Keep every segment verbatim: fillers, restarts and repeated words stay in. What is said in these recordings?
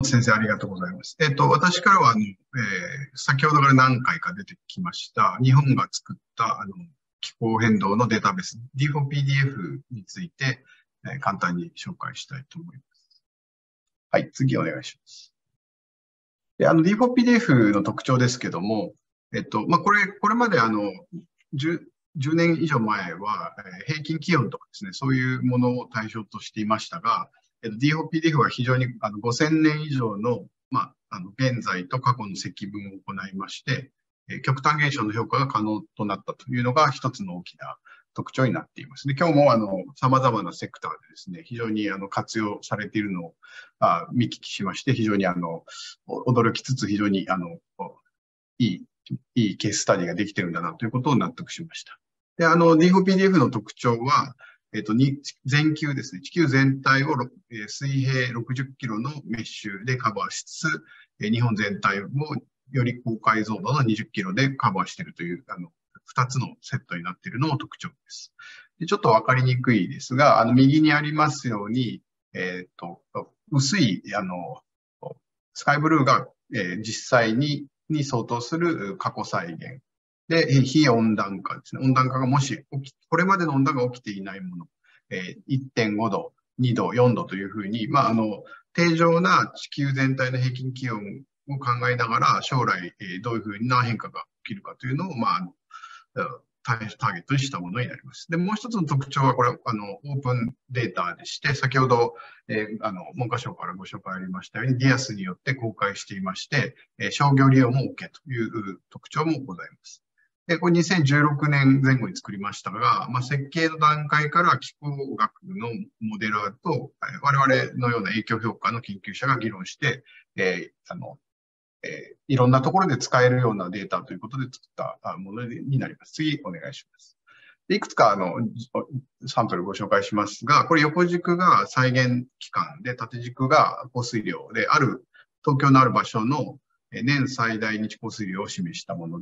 先生、ありがとうございます。えっと、私からは、あの、えー先ほどから何回か出てきました、日本が作った、あの、気候変動のデータベース、ディーフォーピーディーエフ について、えー簡単に紹介したいと思います。はい、次お願いします。で、あの、ディーフォーピーディーエフ の特徴ですけども、えっと、まあ、これ、これまであの、10、じゅうねん以上前は、えー平均気温とかですね、そういうものを対象としていましたが、えっと、ディーフォーピーディーエフ は非常にあのごせんねん以上の、まあ、あの、現在と過去の積分を行いまして、えー極端現象の評価が可能となったというのが一つの大きな特徴になっています。で、今日もあの、様々なセクターでですね、非常にあの、活用されているのをあ見聞きしまして、非常にあの、驚きつつ非常にあの、いい、いいケーススタディができてるんだなということを納得しました。で、あの、ディーフォーピーディーエフ の特徴は、えっと、に全球ですね。地球全体をえー水平ろくじゅっキロのメッシュでカバーしつつ、えー日本全体をより高解像度のにじゅっキロでカバーしているという、あの、二つのセットになっているのも特徴です。でちょっとわかりにくいですが、あの、右にありますように、えっと、薄い、あの、スカイブルーが、えー実際に、に相当する過去再現。で、えー非温暖化ですね。温暖化がもし起き、これまでの温暖化が起きていないもの、えー、いってんごど、にど、よんどというふうに、まあ、あの、定常な地球全体の平均気温を考えながら、将来、えーどういうふうな変化が起きるかというのを、まあ、あの、ターゲットにしたものになります。で、もう一つの特徴は、これ、あの、オープンデータでして、先ほど、えーあの、文科省からご紹介ありましたように、ディアスによって公開していまして、えー商業利用も OK という特徴もございます。で、これにせんじゅうろくねんぜん後に作りましたが、まあ、設計の段階から気候学のモデラーと、我々のような影響評価の研究者が議論して、えーあの、えーいろんなところで使えるようなデータということで作ったものになります。次、お願いします。でいくつかあのサンプルをご紹介しますが、これ横軸が再現期間で、縦軸が降水量で、ある、東京のある場所の年最大日降水量を示したものです。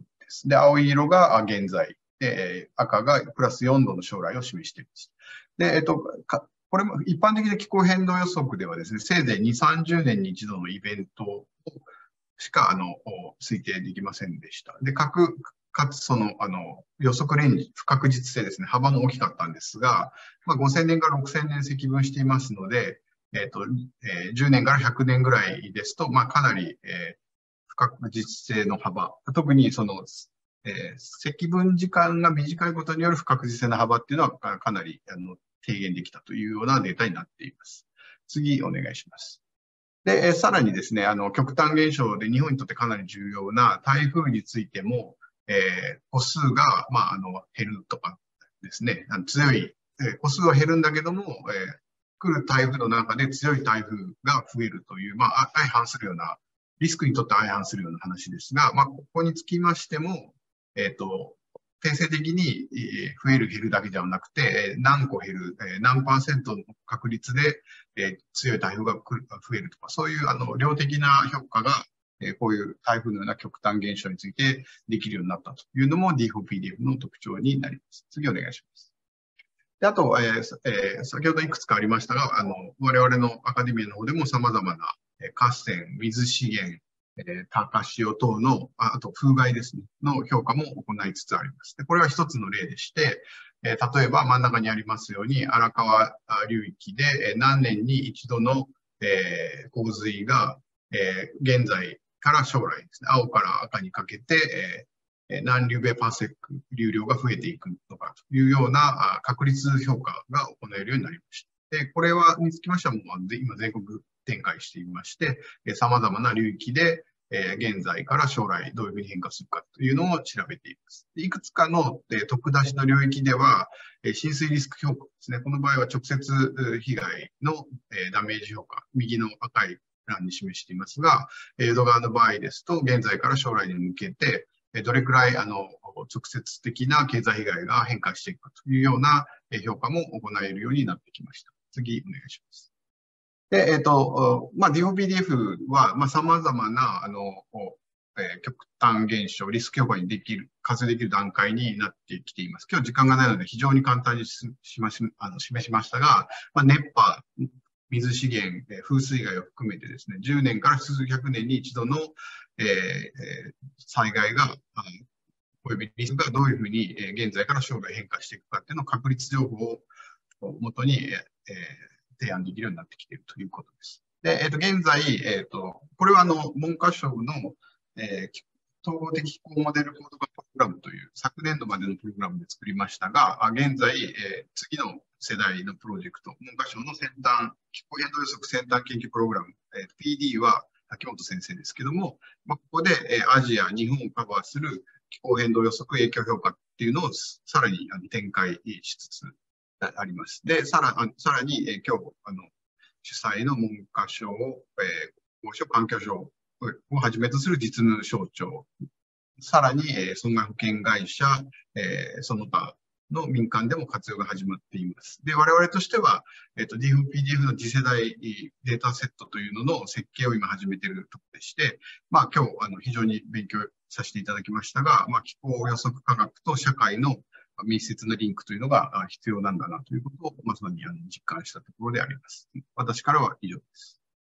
で、青色が現在で、赤がプラスよんどの将来を示しています。で、えっと、これも一般的な気候変動予測ではですね、せいぜいに、さんじゅうねんに一度のイベントをしか、あの、推定できませんでした。で、各、かつその、あの、予測レンジ、不確実性ですね、幅も大きかったんですが、まあ、ごせんねんからろくせんねん積分していますので、えっと、えーじゅうねんからひゃくねんぐらいですと、まあ、かなり、えー不確実性の幅、特にその、えー積分時間が短いことによる不確実性の幅っていうのはかかなり、あの、低減できたというようなデータになっています。次、お願いします。で、さらにですね、あの、極端現象で日本にとってかなり重要な台風についても、えー、個数が、まあ、あの、減るとかですね、あの強い、えー、個数は減るんだけども、えー、来る台風の中で強い台風が増えるという、まあ、相反するような、リスクにとって相反するような話ですが、まあ、ここにつきましても、えっと、定性的に増える減るだけではなくて、何個減る、何パーセントの確率で強い台風が来る増えるとか、そういうあの量的な評価が、こういう台風のような極端現象についてできるようになったというのも ディーフォーピーディーエフ の特徴になります。次お願いします。であと、えーえー、先ほどいくつかありましたが、あの我々のアカデミーの方でも様々な河川、水資源、えー、高潮等の、あと風害ですね、の評価も行いつつあります。でこれは一つの例でして、えー、例えば真ん中にありますように、荒川流域で、えー、何年に一度の、えー、洪水が、えー、現在から将来ですね、青から赤にかけて、えー、何リュベパセック流量が増えていくのかというような確率評価が行えるようになりました。でこれはにつきましてはもう今全国展開していまして、様々な流域で、えー、現在から将来どういうふうに変化するかというのを調べています。いくつかの、えー、特出しの領域では、えー、浸水リスク評価ですね。この場合は直接被害の、えー、ダメージ評価、右の赤い欄に示していますが、江戸川の場合ですと、現在から将来に向けて、どれくらいあの直接的な経済被害が変化していくかというような評価も行えるようになってきました。次、お願いします。で、えっと、まあ、ディーフォーピーディーエフ は、まあ、様々な、あの、えー、極端現象、リスク評価にできる、活用できる段階になってきています。今日時間がないので非常に簡単にししましあの示しましたが、まあ、熱波、 水資源、風水害を含めてですね、じゅうねんから数百年に一度の、えー、災害が、およびリスクがどういうふうに現在から将来変化していくかっていうのを確率情報を元に、えー、提案できるようになってきているということです。で、えっと、現在、えっと、これはあの、文科省の、えー、統合的気候モデルコード化プログラムという昨年度までのプログラムで作りましたが、現在、えー、次の世代のプロジェクト、文科省の先端、気候変動予測先端研究プログラム、えー、ピーディー は秋元先生ですけども、まあ、ここで、えー、アジア、日本をカバーする気候変動予測影響評価っていうのをさらにあの展開しつつあります。で、さらさらに、えー、今日あの主催の文科省、えー、公省環境省をはじめとする実務省庁、さらに、えー、損害保険会社、えー、その他の民間でも活用が始まっています。で、我々としては、えっと、ディーエフピーディーエフ の次世代データセットというのの設計を今始めているところでして、まあ今日、あの、非常に勉強させていただきましたが、まあ気候予測科学と社会の密接なリンクというのが必要なんだなということをまさに実感したところであります。私からは以上です。